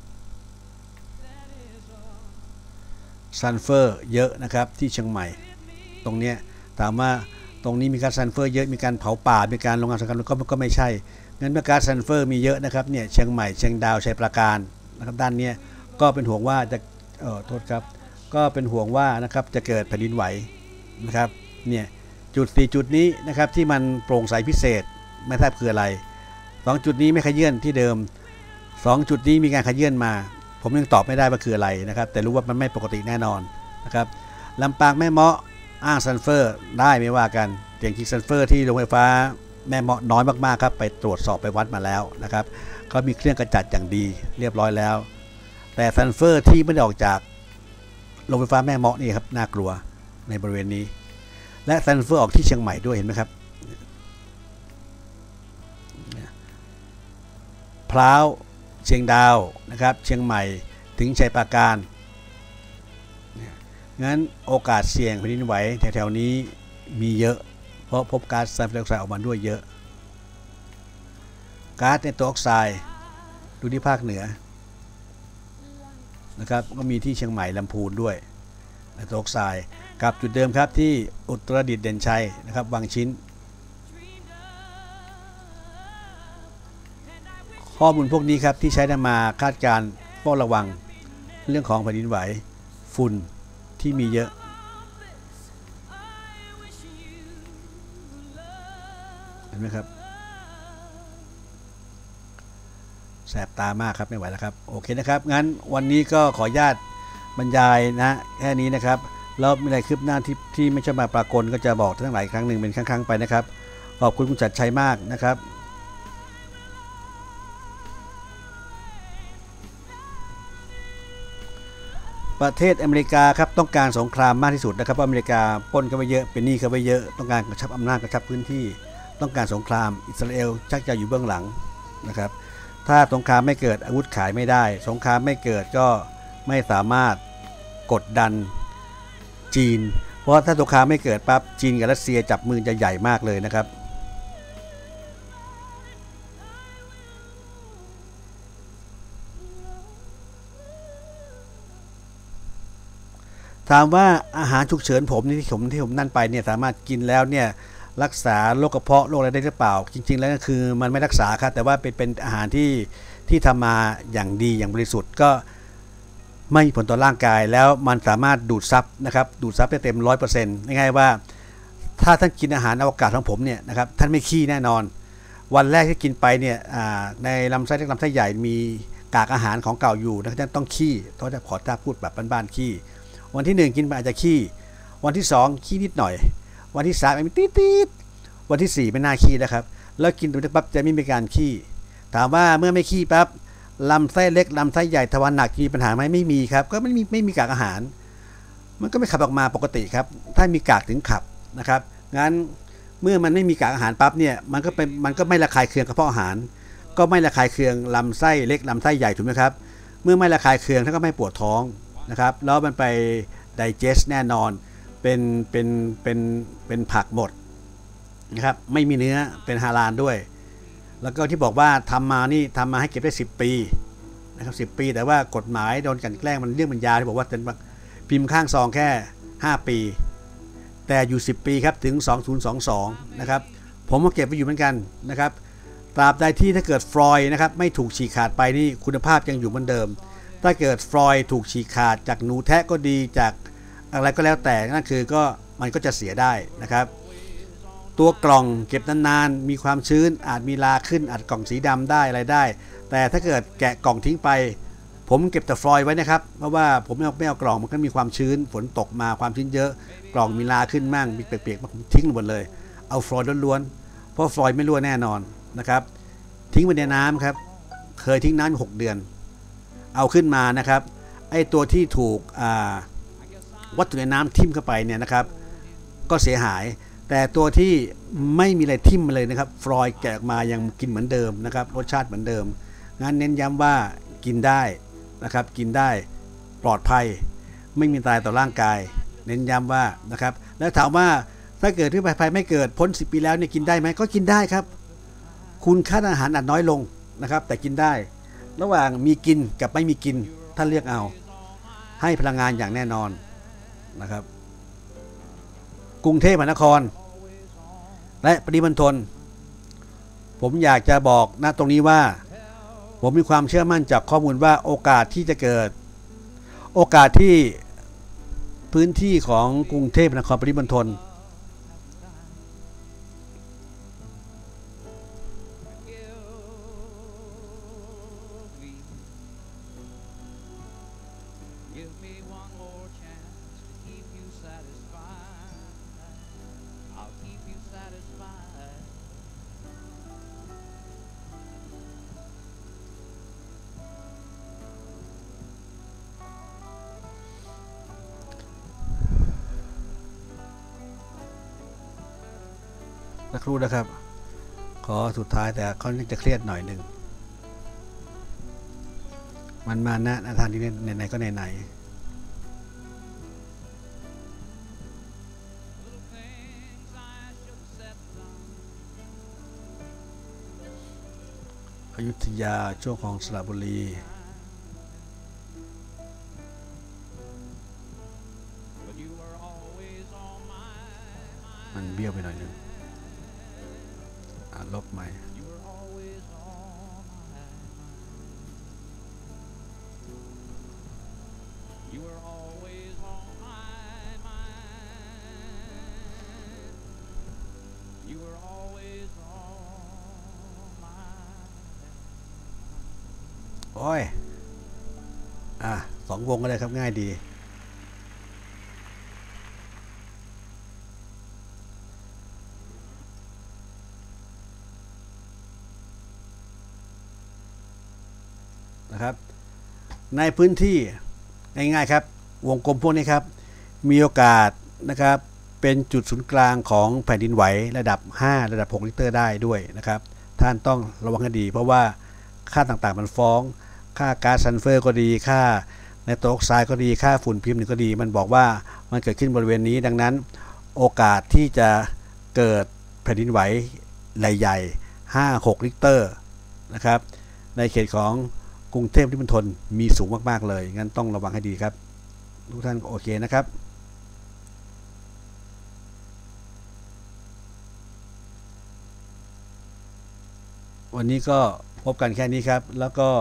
ซัลเฟอร์เยอะนะครับที่เชียงใหม่ตรงนี้ถามว่าตรงนี้มีก๊าซซัลเฟอร์เยอะมีการเผาป่ามีการโรงงานอุตสาหกรรมก็ไม่ใช่งั้นเมื่อก๊าซซัลเฟอร์มีเยอะนะครับเนี่ยเชียงใหม่เชียงดาวชัยปราการนะครับด้านนี้ก็เป็นห่วงว่าจะโทษครับก็เป็นห่วงว่านะครับจะเกิดแผ่นดินไหวนะครับเนี่ยจุด4จุดนี้นะครับที่มันโปร่งใสพิเศษไม่ทราบคืออะไร2จุดนี้ไม่ขยื่นที่เดิม2จุดนี้มีการขยื่นมาผมยังตอบไม่ได้ว่าคืออะไรนะครับแต่รู้ว่ามันไม่ปกติแน่นอนนะครับลำปางแม่เมาะอ้างซัลเฟอร์ได้ไม่ว่ากันแต่จริงซัลเฟอร์ที่โรงไฟฟ้าแม่เมาะน้อยมากๆครับไปตรวจสอบไปวัดมาแล้วนะครับเขามีเครื่องกระจัดอย่างดีเรียบร้อยแล้วแต่ซัลเฟอร์ที่ไม่ได้ออกจากโรงไฟฟ้าแม่เมาะนี่ครับน่ากลัวในบริเวณนี้และซัลเฟอร์ออกที่เชียงใหม่ด้วยเห็นไหมครับพร้าวเชียงดาวนะครับเชียงใหม่ถึงชัยปราการงั้นโอกาสเสี่ยงแผ่นดินไหวแถวๆนี้มีเยอะเพราะพบก๊าซซัลเฟอร์ไดออกไซด์ออกมาด้วยเยอะก๊าซไนโตรออกไซด์ดูที่ภาคเหนือนะครับก็มีที่เชียงใหม่ลำพูนด้วยไนโตรออกไซด์กับจุดเดิมครับที่อุตรดิตถ์เด่นชัยนะครับวังชิ้นข้อมูลพวกนี้ครับที่ใช้นำมาคาดการณ์เฝ้าระวังเรื่องของแผ่นดินไหวฝุ่นที่มีเยอะเห็นไหมครับแสบตามากครับไม่ไหวแล้วครับโอเคนะครับงั้นวันนี้ก็ขออนุญาตบรรยายนะแค่นี้นะครับแล้วมีอะไรคืบหน้าที่ไม่ใช่มาปรากฏก็จะบอกทั้งหลายครั้งหนึ่งเป็นครั้งๆไปนะครับขอบคุณคุณชัดชัยมากนะครับประเทศอเมริกาครับต้องการสงครามมากที่สุดนะครับเพราะอเมริกาปล้นเขาไปเยอะเป็นหนี้เขาไปเยอะต้องการกระชับอำนาจกระชับพื้นที่ต้องการสงครามอิสราเอลชักจะอยู่เบื้องหลังนะครับถ้าสงครามไม่เกิดอาวุธขายไม่ได้สงครามไม่เกิดก็ไม่สามารถกดดันจีนเพราะถ้าสงครามไม่เกิดปั๊บจีนกับรัสเซียจับมือจะใหญ่มากเลยนะครับถามว่าอาหารฉุกเฉินผมที่ผมนั่นไปเนี่ยสามารถกินแล้วเนี่ยรักษาโรคกระเพาะโรคอะไรได้หรือเปล่าจริงๆแล้วก็คือมันไม่รักษาครับแต่ว่าเป็นอาหารที่ทำมาอย่างดีอย่างบริสุทธิ์ก็ไม่มีผลต่อร่างกายแล้วมันสามารถดูดซับนะครับดูดซับได้เต็ม 100% ง่ายๆว่าถ้าท่านกินอาหารอวกาศของผมเนี่ยนะครับท่านไม่ขี้แน่นอนวันแรกที่กินไปเนี่ยในลำไส้เล็กลำไส้ใหญ่มีกากอาหารของเก่าอยู่นะท่านต้องขี้เขาจะขอถ้าพูดแบบบ้านๆขี้วันที่1กินไปอาจจะขี้วันที่2ขี้นิดหน่อยวันที่3มันตีดวันที่4ไม่น่าขี้แล้วครับแล้วกินไปปั๊บจะไม่มีการขี้ถามว่าเมื่อไม่ขี้ปั๊บลำไส้เล็กลำไส้ใหญ่ทวารหนักมีปัญหาไหมไม่มีครับก็ไม่มีกากอาหารมันก็ไม่ขับออกมาปกติครับถ้ามีกากถึงขับนะครับงั้นเมื่อมันไม่มีกากอาหารปั๊บเนี่ยมันก็ไม่ระคายเคืองกระเพาะอาหารก็ไม่ระคายเคืองลำไส้เล็กลำไส้ใหญ่ถูกไหมครับเมื่อไม่ระคายเคืองท่านก็ไม่ปวดท้องนะครับแล้วมันไป digest แน่นอนเป็นผักหมดนะครับไม่มีเนื้อเป็นฮาลาลด้วยแล้วก็ที่บอกว่าทำมาให้เก็บได้10 ปีนะครับ10 ปีแต่ว่ากฎหมายโดนกันแกล้งมันเรื่องมันยาวที่บอกว่าเป็นพิมพ์ข้างซองแค่5 ปีแต่อยู่10 ปีครับถึง2022นะครับผมก็เก็บไว้อยู่เหมือนกันนะครับตราบใดที่ถ้าเกิดฟลอยด์นะครับไม่ถูกฉีกขาดไปนี่คุณภาพยังอยู่เหมือนเดิมถ้าเกิดฟลอยด์ถูกฉีกขาดจากหนูแทะก็ดีจากอะไรก็แล้วแต่นั่นคือก็มันก็จะเสียได้นะครับตัวกล่องเก็บนานๆมีความชื้นอาจมีราขึ้นอาจกล่องสีดำได้อะไรได้แต่ถ้าเกิดแกะกล่องทิ้งไปผมเก็บแต่ฟลอยด์ไว้นะครับเพราะว่าผมไม่เอากล่องมันก็มีความชื้นฝนตกมาความชื้นเยอะกล่องมีราขึ้นมั่งมีเปียกๆผมทิ้งหมดเลยเอาฟลอยด์ล้วนๆเพราะฟลอยด์ไม่รั่วแน่นอนนะครับทิ้งไว้ในน้ำครับเคยทิ้งน้ำ6 เดือนเอาขึ้นมานะครับไอ้ตัวที่ถูกวัตถุในน้ำทิ่มเข้าไปเนี่ยนะครับก็เสียหายแต่ตัวที่ไม่มีอะไรทิ่มมาเลยนะครับฟลอยด์แกะออกมายังกินเหมือนเดิมนะครับรสชาติเหมือนเดิมงั้นเน้นย้ำว่ากินได้นะครับกินได้ปลอดภัยไม่มีอันตรายต่อร่างกายเน้นย้ำว่านะครับแล้วถามว่าถ้าเกิดที่ภัยไม่เกิดพ้น10 ปีแล้วเนี่ยกินได้ไหมก็กินได้ครับคุณค่าอาหารอาจน้อยลงนะครับแต่กินได้ระหว่างมีกินกับไม่มีกินท่านเลือกเอาให้พลังงานอย่างแน่นอนนะครับกรุงเทพมหานครและปริมณฑลผมอยากจะบอกณตรงนี้ว่าผมมีความเชื่อมั่นจากข้อมูลว่าโอกาสที่จะเกิดโอกาสที่พื้นที่ของกรุงเทพมหานครปริมณฑลสักครู่นะครับขอสุดท้ายแต่เขาจะเครียดหน่อยหนึ่งมันมาณทางที่ไหนๆก็ไหนๆอยุธยาช่วงของสระบุรีมันเบี้ยวไปหน่อยนึงลบใหม่โอ้ย2 วงก็ได้ครับง่ายดีนะครับในพื้นที่ง่ายๆครับวงกลมพวกนี้ครับมีโอกาสนะครับเป็นจุดศูนย์กลางของแผ่นดินไหวระดับ5ระดับ6 ริกเตอร์ได้ด้วยนะครับท่านต้องระวังให้ดีเพราะว่าค่าต่างๆมันฟ้องค่าก๊าซซัลเฟอร์ก็ดีค่าไนโตรออกไซด์ก็ดีค่าฝุ่น PM 1ก็ดีมันบอกว่ามันเกิดขึ้นบริเวณนี้ดังนั้นโอกาสที่จะเกิดแผ่นดินไหวใหญ่ๆ5-6 ริกเตอร์นะครับในเขตของกรุงเทพปริมณฑลมีสูงมากๆเลยงั้นต้องระวังให้ดีครับทุกท่านโอเคนะครับวันนี้ก็พบกันแค่นี้ครับแล้วก็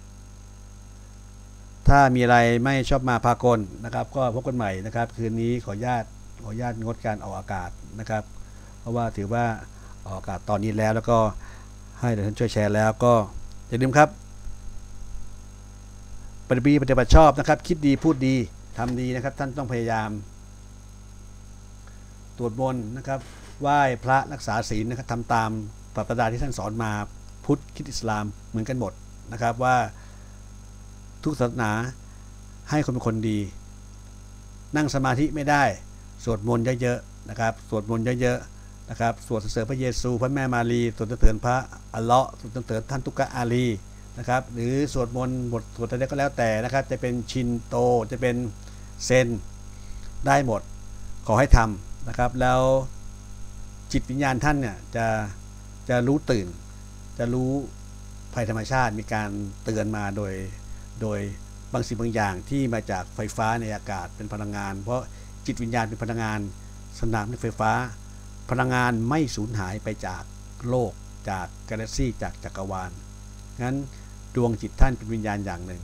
ถ้ามีอะไรไม่ชอบมาพากลนะครับก็พบกันใหม่นะครับคืนนี้ขออนุญาตงดการออกอากาศนะครับเพราะว่าถือว่าออกอากาศตอนนี้แล้วก็ให้ท่านช่วยแชร์แล้วก็อย่าลืมครับปฏิบัติชอบนะครับคิดดีพูดดีทำดีนะครับท่านต้องพยายามตรวจมนต์นะครับไหว้พระรักษาศีลนะครับทำตามปฏิปทาที่ท่านสอนมาพุทธคริสต์อิสลามเหมือนกันหมดนะครับว่าทุกศาสนาให้คนเป็นคนดีนั่งสมาธิไม่ได้สวดมนต์เยอะๆนะครับสวดมนต์เยอะๆนะครับสวดสรรเสริญพระเยซูพระแม่มารีสวดสรรเสริญพระอัลเลาะห์สวดสรรเสริญท่านตุกะอาลีนะครับหรือสวดมนต์บทสวดอะไรก็แล้วแต่นะครับจะเป็นชินโตจะเป็นเซนได้หมดขอให้ทำนะครับแล้วจิตวิญญาณท่านเนี่ยจะรู้ตื่นจะรู้ภัยธรรมชาติมีการเตือนมาโดยบางสิ่งบางอย่างที่มาจากไฟฟ้าในอากาศเป็นพลังงานเพราะจิตวิญญาณเป็นพลังงานสนามไฟฟ้าพลังงานไม่สูญหายไปจากโลกจากกาแล็กซี่จากจักรวาลงั้นดวงจิตท่านเป็นวิญญาณอย่างหนึ่ง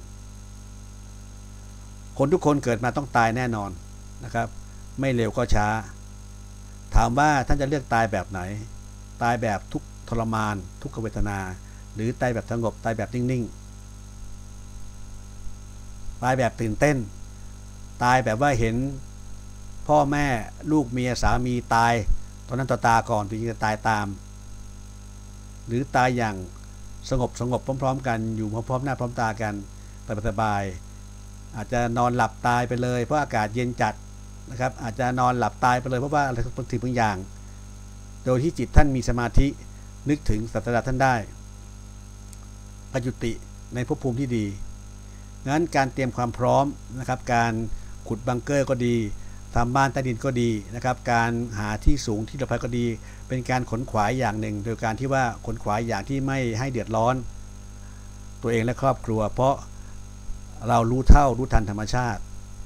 คนทุกคนเกิดมาต้องตายแน่นอนนะครับไม่เร็วก็ช้าถามว่าท่านจะเลือกตายแบบไหนตายแบบทุกทรมานทุกขเวทนาหรือตายแบบสงบตายแบบนิ่งๆตายแบบตื่นเต้นตายแบบว่าเห็นพ่อแม่ลูกเมียสามีตายตอนนั้นต่อตาก่อนถึงจะตายตามหรือตายอย่างสงบพร้อมๆกันอยู่พร้อมหน้าพร้อมตากันสบายๆอาจจะนอนหลับตายไปเลยเพราะอากาศเย็นจัดนะครับอาจจะนอนหลับตายไปเลยเพราะว่าอะไรบางสิ่งบางอย่างโดยที่จิตท่านมีสมาธินึกถึงศาสดาท่านได้ปัจจุติในภพภูมิที่ดีงั้นการเตรียมความพร้อมนะครับการขุดบังเกอร์ก็ดีทำบ้านใต้ดินก็ดีนะครับการหาที่สูงที่หลบภัยก็ดีเป็นการขนขวายอย่างหนึ่งโดยการที่ว่าขนขวายอย่างที่ไม่ให้เดือดร้อนตัวเองและครอบครัวเพราะเรารู้เท่ารู้ทันธรรมชาติ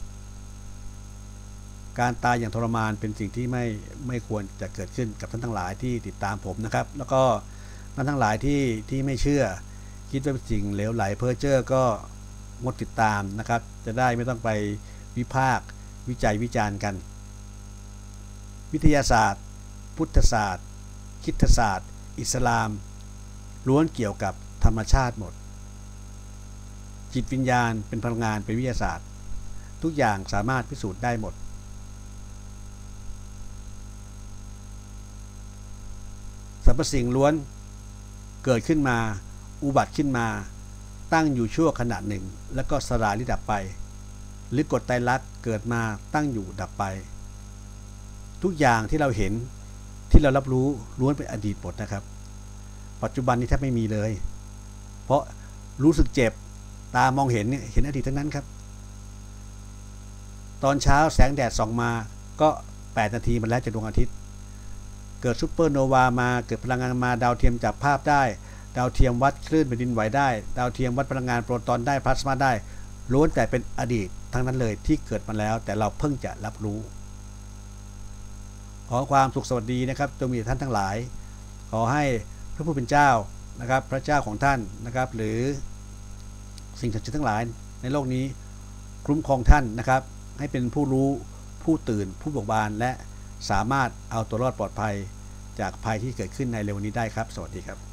การตายอย่างทรมานเป็นสิ่งที่ไม่ควรจะเกิดขึ้นกับท่านทั้งหลายที่ติดตามผมนะครับแล้วก็ท่านทั้งหลายที่ไม่เชื่อคิดว่าเป็นสิ่งเหลวไหลเพ้อเจ้อก็งดติดตามนะครับจะได้ไม่ต้องไปวิพากษ์วิจัยวิจารณ์กันวิทยาศาสตร์พุทธศาสตร์คริสตศาสตร์อิสลามล้วนเกี่ยวกับธรรมชาติหมดจิตวิญญาณเป็นพลังงานเป็นวิทยาศาสตร์ทุกอย่างสามารถพิสูจน์ได้หมดรรพสิ่งล้วนเกิดขึ้นมาอุบัติขึ้นมาตั้งอยู่ชั่วขณะหนึ่งแล้วก็สลายหรือดับไปหรือกฎไตรลักษณ์เกิดมาตั้งอยู่ดับไปทุกอย่างที่เราเห็นที่เรารับรู้ล้วนเป็นอดีตหมดนะครับปัจจุบันนี้แทบไม่มีเลยเพราะรู้สึกเจ็บตามองเห็นเนี่ยเห็นอดีตทั้งนั้นครับตอนเช้าแสงแดดส่องมาก็8 นาทีมันแล้วจากดวงอาทิตย์เกิดซูเปอร์โนวามาเกิดพลังงานมาดาวเทียมจับภาพได้ดาวเทียมวัดคลื่นแผ่นดินไหวได้ดาวเทียมวัดพลังงานโปรตอนได้พลาสมาได้ล้วนแต่เป็นอดีตทั้งนั้นเลยที่เกิดมาแล้วแต่เราเพิ่งจะรับรู้ขอความสุขสวัสดีนะครับจงมีท่านทั้งหลายขอให้พระผู้เป็นเจ้านะครับพระเจ้าของท่านนะครับหรือสิ่งศักดิ์สิทธิ์ทั้งหลายในโลกนี้คุ้มครองท่านนะครับให้เป็นผู้รู้ผู้ตื่นผู้เบิกบานและสามารถเอาตัวรอดปลอดภัยจากภัยที่เกิดขึ้นในเร็วนี้ได้ครับสวัสดีครับ